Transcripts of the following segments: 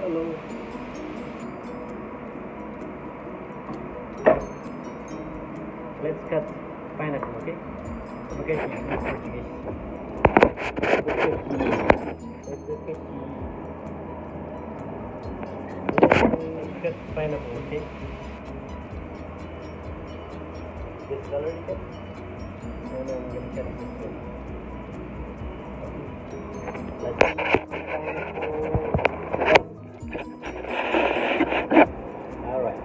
no. Let's cut pineapple, okay? Spaghetti in Portuguese. Spaghetti. Let's cut pineapple, okay? This color is cut. And I'm gonna cut this one. Let's see. Pineapple. Alright.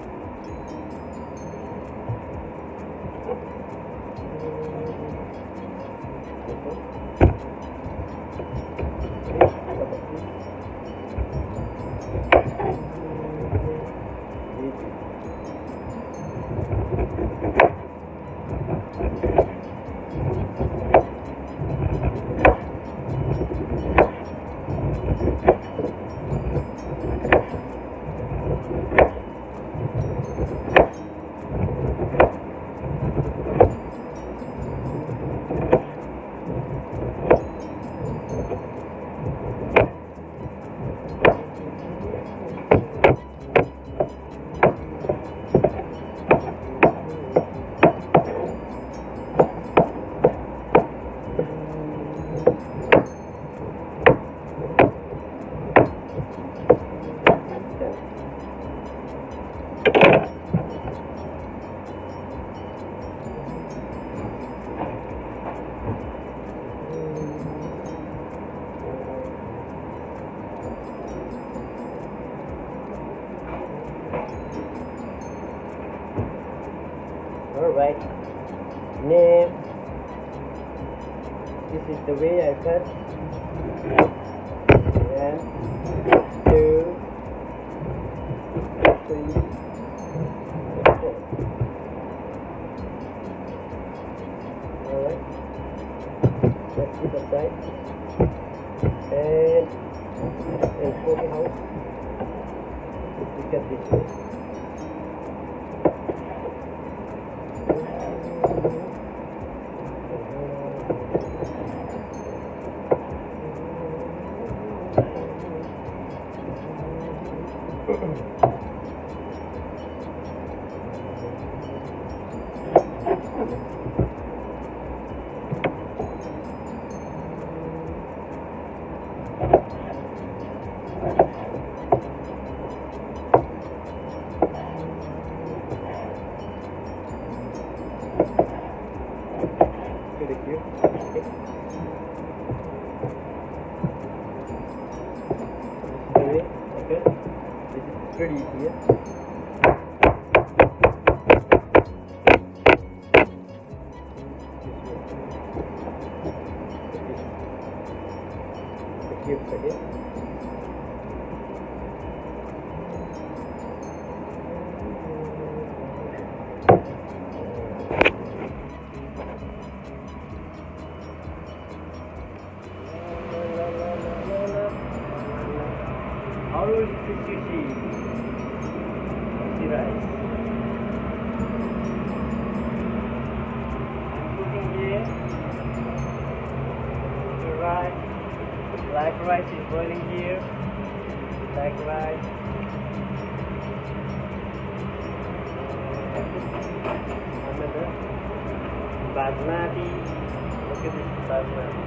Alright, now this is the way I cut. 1, 2, 3, 4. Alright, let's put aside and for the house we cut this way. Pretty easy, yeah? The cubes again. How is this sushi? Rice. I'm cooking here. The rice, black rice is boiling here. Black rice. Another basmati. Look at this basmati.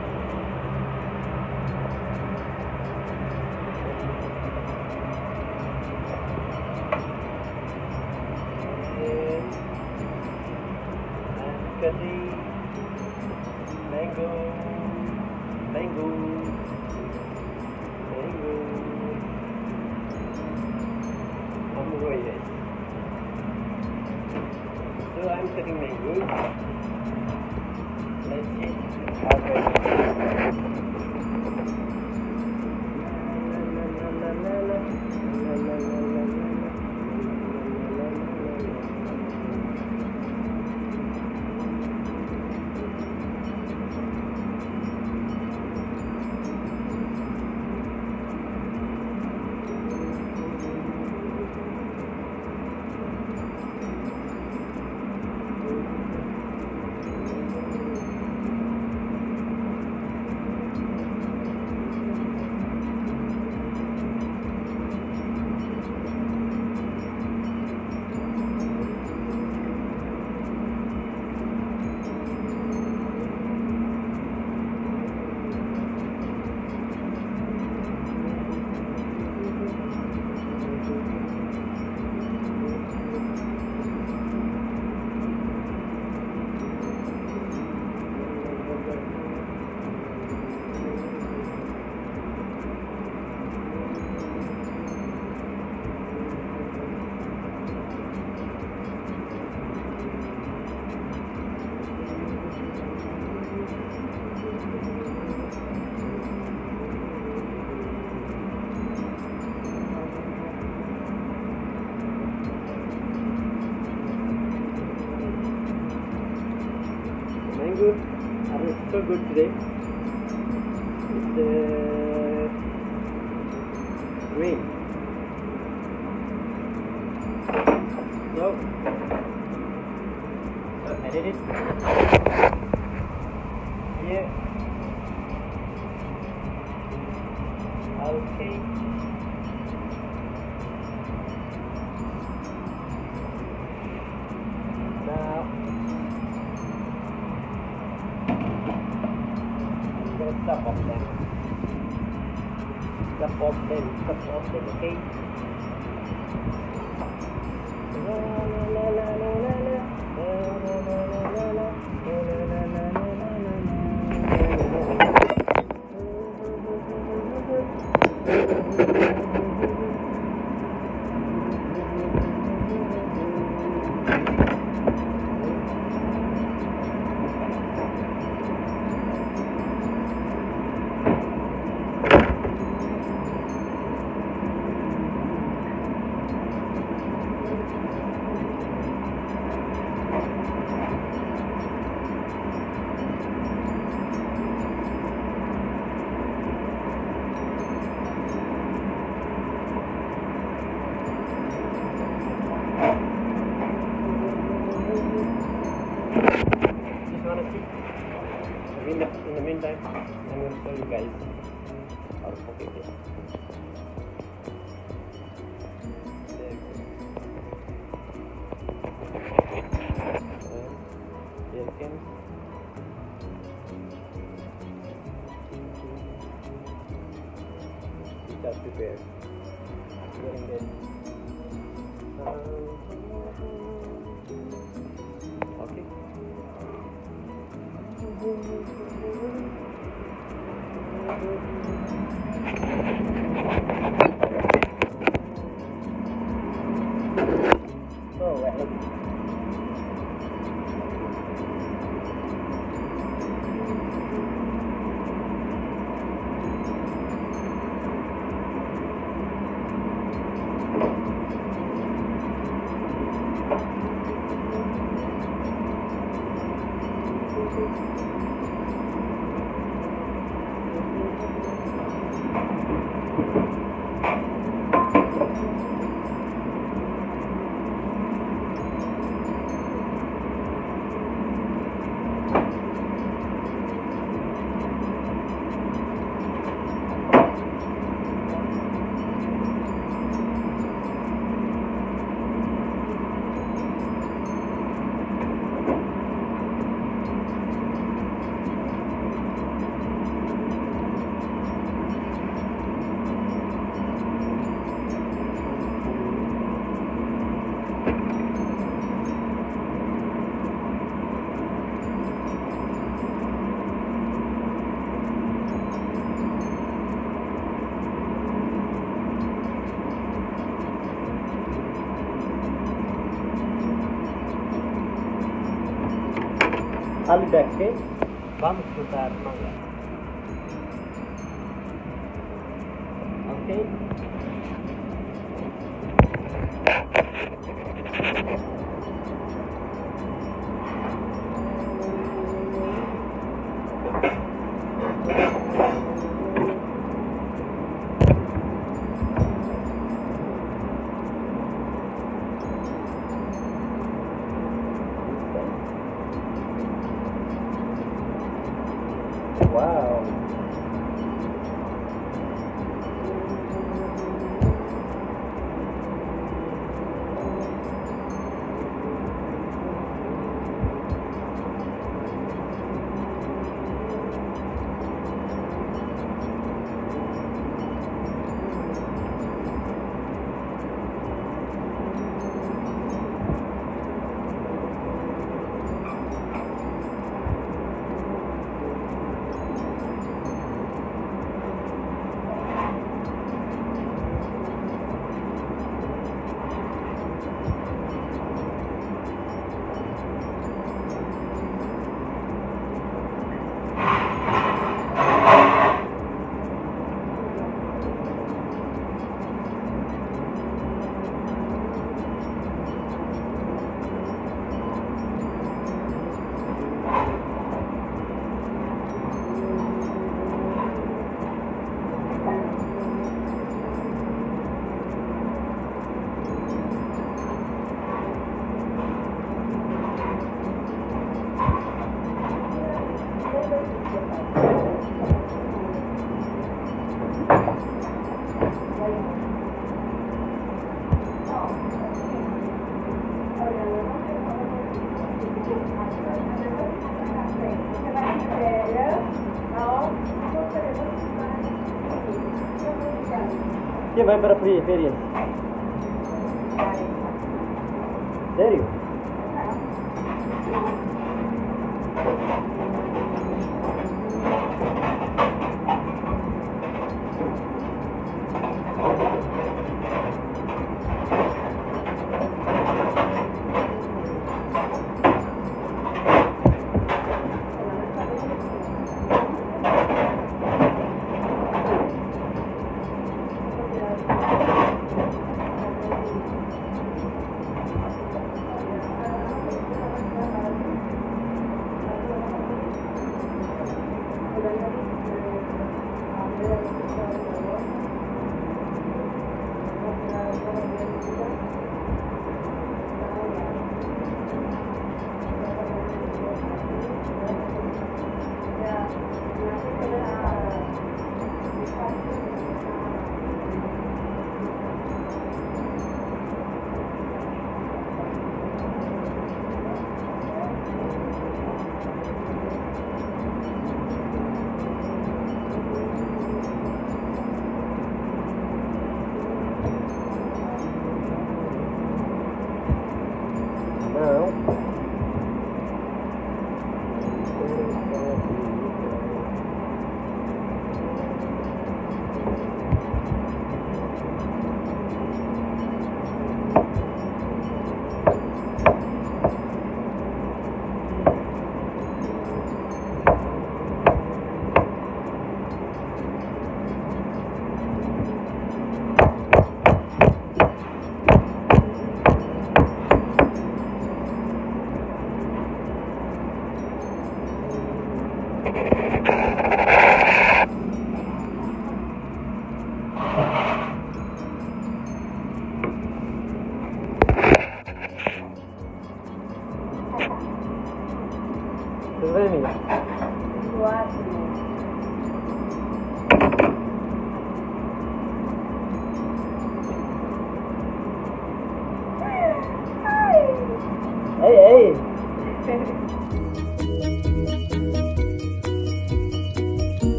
Curry, mango, mango, mango. So I'm cutting mango. Let's see how good. good today. It's green. So edit it here. Okay. Now I'm gonna stop off them. Stop off them, okay? La la la la la la la la la la la la. In the meantime, I'm going to show you guys how to pocket it. There you go. Here again. These are prepared. Getting it. Okay. So Alidake, vamos botar manga. Ok? Wow. Quem vai para a férias? Sério?